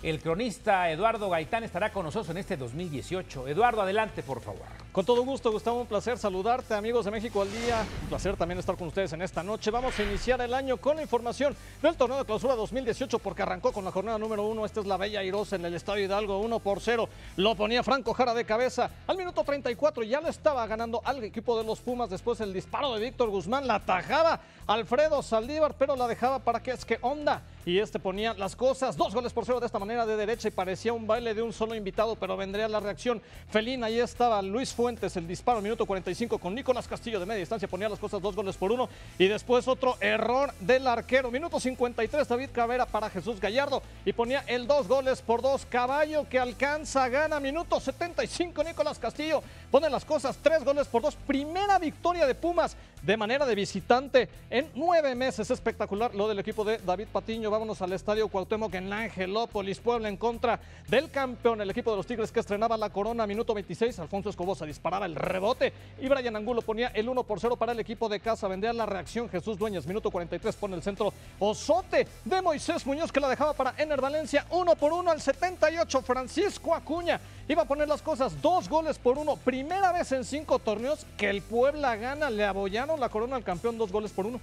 El cronista Eduardo Gaitán estará con nosotros en este 2018. Eduardo, adelante, por favor. Con todo gusto, Gustavo, un placer saludarte, amigos de México al Día. Un placer también estar con ustedes en esta noche. Vamos a iniciar el año con la información del torneo de clausura 2018 porque arrancó con la jornada número 1. Esta es la Bella Airosa en el Estadio Hidalgo, 1-0. Lo ponía Franco Jara de cabeza. Al minuto 34 ya le estaba ganando al equipo de los Pumas. Después el disparo de Víctor Guzmán, la tajaba Alfredo Saldívar, pero la dejaba para que es que onda. Y ponía las cosas, 2-0 de esta manera de derecha y parecía un baile de un solo invitado, pero vendría la reacción felina. Ahí estaba Luis Fuentes, el disparo, minuto 45 con Nicolás Castillo de media distancia, ponía las cosas 2-1 y después otro error del arquero. Minuto 53, David Cabrera para Jesús Gallardo y ponía el 2-2. Caballo que alcanza, gana, minuto 75, Nicolás Castillo pone las cosas 3-2. Primera victoria de Pumas de manera de visitante en 9 meses. Espectacular lo del equipo de David Patiño. Vámonos al Estadio Cuauhtémoc en la Angelópolis, Puebla en contra del campeón, el equipo de los Tigres que estrenaba la corona. Minuto 26, Alfonso Escobosa disparaba el rebote y Brian Angulo ponía el 1-0 para el equipo de casa. Vendría la reacción Jesús Dueñas, minuto 43, pone el centro Osote de Moisés Muñoz que la dejaba para Ener Valencia. 1-1 al 78, Francisco Acuña iba a poner las cosas 2-1. Primera vez en 5 torneos que el Puebla gana, le abollaron la corona al campeón 2-1.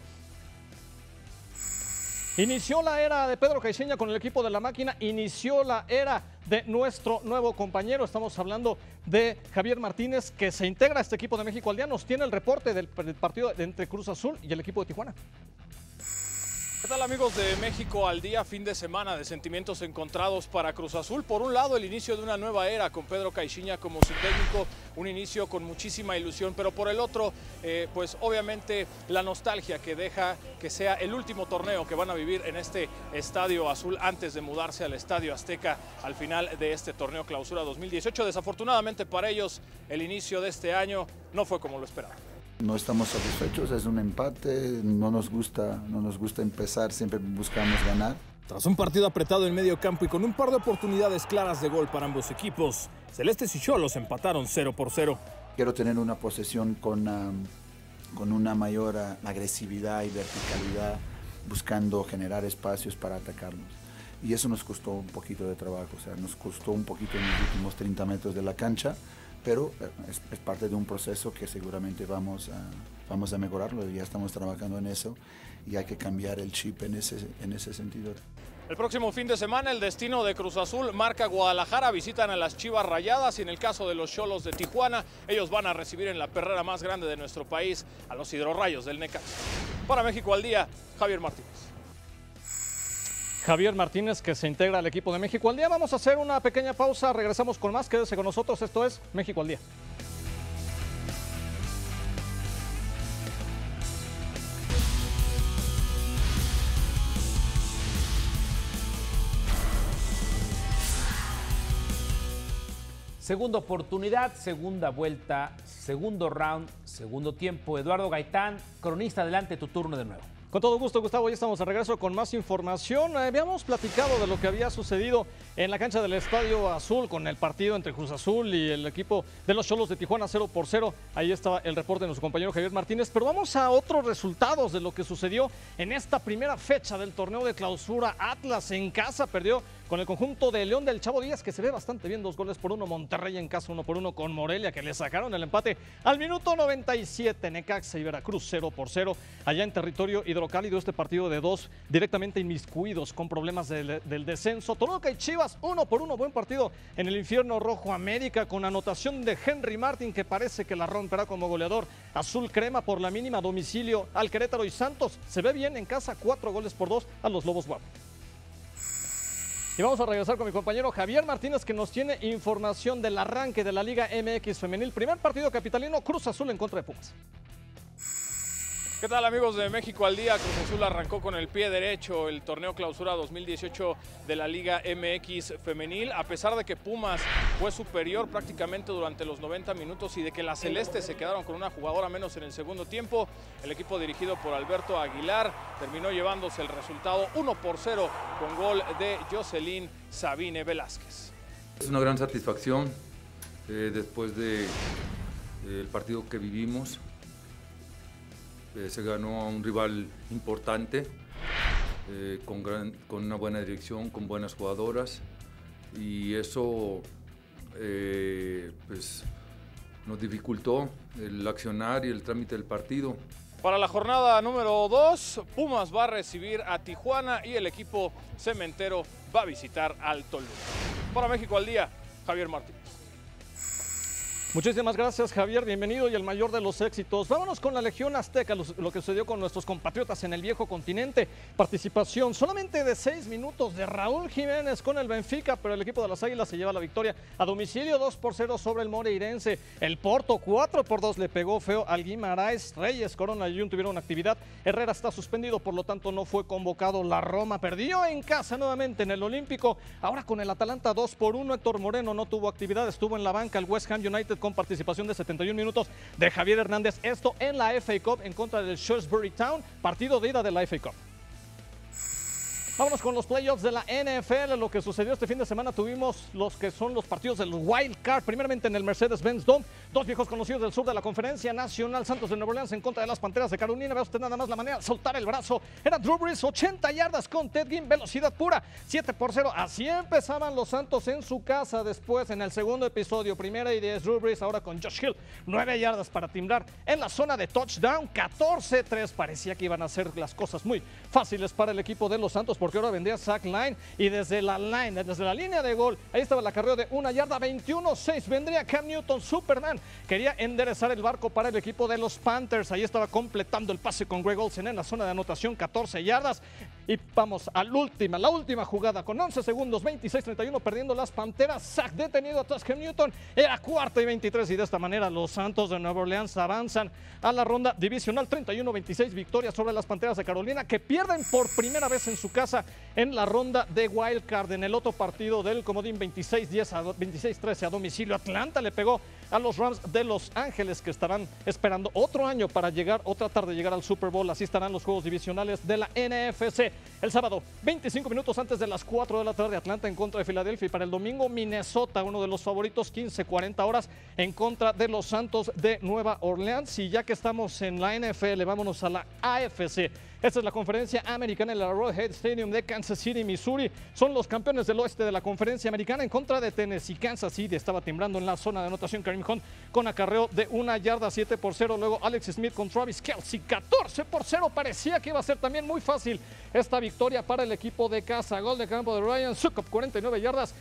Inició la era de Pedro Caixinha con el equipo de la máquina, inició la era de nuestro nuevo compañero. Estamos hablando de Javier Martínez, que se integra a este equipo de México al Día. Nos tiene el reporte del partido entre Cruz Azul y el equipo de Tijuana. ¿Qué tal, amigos de México al Día? Fin de semana de sentimientos encontrados para Cruz Azul. Por un lado, el inicio de una nueva era con Pedro Caixinha como su técnico, un inicio con muchísima ilusión, pero por el otro, pues obviamente la nostalgia que deja que sea el último torneo que van a vivir en este Estadio Azul antes de mudarse al Estadio Azteca al final de este torneo Clausura 2018. Desafortunadamente para ellos, el inicio de este año no fue como lo esperaban. No estamos satisfechos, es un empate, no nos gusta empezar, siempre buscamos ganar. Tras un partido apretado en medio campo y con un par de oportunidades claras de gol para ambos equipos, Celestes y Xolos empataron 0-0. Quiero tener una posesión con una mayor agresividad y verticalidad, buscando generar espacios para atacarnos. Y eso nos costó un poquito de trabajo, o sea, nos costó un poquito en los últimos 30 metros de la cancha, pero es parte de un proceso que seguramente vamos a mejorarlo, ya estamos trabajando en eso y hay que cambiar el chip en ese sentido. El próximo fin de semana el destino de Cruz Azul marca Guadalajara, visitan a las Chivas Rayadas y en el caso de los Xolos de Tijuana, ellos van a recibir en la perrera más grande de nuestro país a los Hidrorrayos del Necaxa. Para México al Día, Javier Martínez. Javier Martínez que se integra al equipo de México al Día. Vamos a hacer una pequeña pausa, regresamos con más, quédese con nosotros, esto es México al Día. Segunda oportunidad, segunda vuelta, segundo round, segundo tiempo. Eduardo Gaitán, cronista, adelante, tu turno de nuevo. Con todo gusto, Gustavo, ya estamos de regreso con más información. Habíamos platicado de lo que había sucedido en la cancha del Estadio Azul con el partido entre Cruz Azul y el equipo de los Xolos de Tijuana 0-0. Ahí estaba el reporte de nuestro compañero Javier Martínez. Pero vamos a otros resultados de lo que sucedió en esta primera fecha del torneo de clausura. Atlas en casa perdió con el conjunto de León del Chavo Díaz, que se ve bastante bien, 2-1. Monterrey en casa 1-1 con Morelia, que le sacaron el empate al minuto 97. Necaxa y Veracruz 0-0. Allá en territorio hidrocálido, este partido de dos directamente inmiscuidos con problemas del descenso. Toluca y Chivas 1-1. Buen partido en el infierno rojo. América con anotación de Henry Martin, que parece que la romperá como goleador. Azul crema por la mínima, domicilio al Querétaro y Santos. Se ve bien en casa, 4-2 a los Lobos Guap. Y vamos a regresar con mi compañero Javier Martínez, que nos tiene información del arranque de la Liga MX Femenil. Primer partido capitalino, Cruz Azul en contra de Pumas. ¿Qué tal, amigos de México al Día? Cruz Azul arrancó con el pie derecho el torneo Clausura 2018 de la Liga MX Femenil, a pesar de que Pumas fue superior prácticamente durante los 90 minutos y de que las Celestes se quedaron con una jugadora menos en el segundo tiempo. El equipo dirigido por Alberto Aguilar terminó llevándose el resultado 1-0 con gol de Jocelyn Sabine Velázquez. Es una gran satisfacción después del partido que vivimos. Se ganó a un rival importante, con una buena dirección, con buenas jugadoras. y eso pues nos dificultó el accionar y el trámite del partido. Para la jornada número 2, Pumas va a recibir a Tijuana y el equipo cementero va a visitar al Toluca. Para México al Día, Javier Martínez. Muchísimas gracias, Javier, bienvenido y el mayor de los éxitos. Vámonos con la Legión Azteca, lo que sucedió con nuestros compatriotas en el viejo continente. Participación solamente de 6 minutos de Raúl Jiménez con el Benfica, pero el equipo de las Águilas se lleva la victoria a domicilio 2-0 sobre el Moreirense. El Porto 4-2 le pegó feo al Guimarães. Reyes, Corona y Jun tuvieron actividad. Herrera está suspendido, por lo tanto no fue convocado. La Roma perdió en casa nuevamente en el Olímpico. Ahora con el Atalanta 2-1, Héctor Moreno no tuvo actividad, estuvo en la banca. El West Ham United con participación de 71 minutos de Javier Hernández. Esto en la FA Cup en contra del Shrewsbury Town, partido de ida de la FA Cup. Vámonos con los playoffs de la NFL. Lo que sucedió este fin de semana, tuvimos los que son los partidos del Wild Card. Primeramente en el Mercedes-Benz Dome, dos viejos conocidos del sur de la Conferencia Nacional, Santos de Nueva Orleans en contra de las Panteras de Carolina. Vea usted nada más la manera de soltar el brazo. Era Drew Brees, 80 yardas con Ted Ginn, velocidad pura, 7-0. Así empezaban los Santos en su casa. Después, en el segundo episodio, 1ª y 10, Drew Brees ahora con Josh Hill, 9 yardas para timbrar en la zona de touchdown, 14-3. Parecía que iban a hacer las cosas muy fáciles para el equipo de los Santos, porque ahora vendría Zach Line y desde la línea de gol, ahí estaba el acarreo de 1 yarda, 21-6. Vendría Cam Newton, Superman. Quería enderezar el barco para el equipo de los Panthers. Ahí estaba completando el pase con Greg Olsen en la zona de anotación, 14 yardas. Y vamos a la última jugada con 11 segundos, 26-31, perdiendo las Panteras. Zach detenido atrás Cam Newton. Era 4ª y 23 y de esta manera los Santos de Nueva Orleans avanzan a la ronda divisional. 31-26, victoria sobre las Panteras de Carolina, que pierden por primera vez en su casa en la ronda de Wild Card. En el otro partido del comodín, 26-13 a domicilio, Atlanta le pegó a los Rams de Los Ángeles, que estarán esperando otro año para llegar o tratar de llegar al Super Bowl. Así estarán los juegos divisionales de la NFC. El sábado, 25 minutos antes de las 4 de la tarde, Atlanta en contra de Filadelfia. Y para el domingo, Minnesota, uno de los favoritos, 15-40 horas en contra de los Santos de Nueva Orleans. Y ya que estamos en la NFL, vámonos a la AFC. Esta es la conferencia americana en el Arrowhead Stadium de Kansas City, Missouri. Son los campeones del oeste de la conferencia americana en contra de Tennessee. Kansas City estaba timbrando en la zona de anotación. Kareem Hunt con acarreo de 1 yarda, 7-0. Luego Alex Smith con Travis Kelce, 14-0. Parecía que iba a ser también muy fácil esta victoria para el equipo de casa. Gol de campo de Ryan Succop, 49 yardas,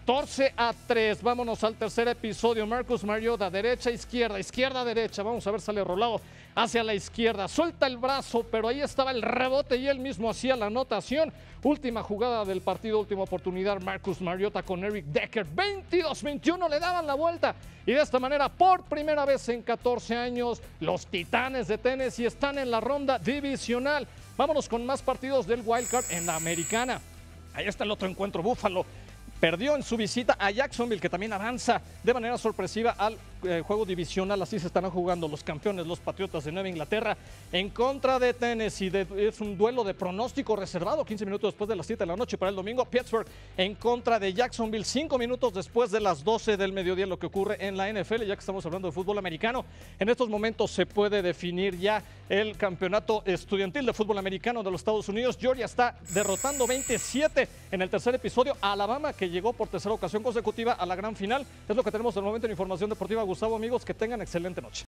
14-3. Vámonos al tercer episodio. Marcus Mariota, derecha, izquierda, derecha. Vamos a ver, sale rolado hacia la izquierda. Suelta el brazo, pero ahí estaba el rebote y él mismo hacía la anotación. Última jugada del partido, última oportunidad. Marcus Mariota con Eric Decker. 22-21, le daban la vuelta. Y de esta manera, por primera vez en 14 años, los Titanes de Tennessee están en la ronda divisional. Vámonos con más partidos del Wild Card en la americana. Ahí está el otro encuentro. Buffalo perdió en su visita a Jacksonville, que también avanza de manera sorpresiva al juego divisional. Así se estarán jugando los campeones, los Patriotas de Nueva Inglaterra, en contra de Tennessee. Es un duelo de pronóstico reservado, 15 minutos después de las 7 de la noche para el domingo. Pittsburgh en contra de Jacksonville, 5 minutos después de las 12 del mediodía, lo que ocurre en la NFL. Ya que estamos hablando de fútbol americano, en estos momentos se puede definir ya el campeonato estudiantil de fútbol americano de los Estados Unidos. Georgia está derrotando 27 en el tercer episodio a Alabama, que llegó por tercera ocasión consecutiva a la gran final. Es lo que tenemos en el momento en información deportiva. Gustavo, amigos, que tengan excelente noche.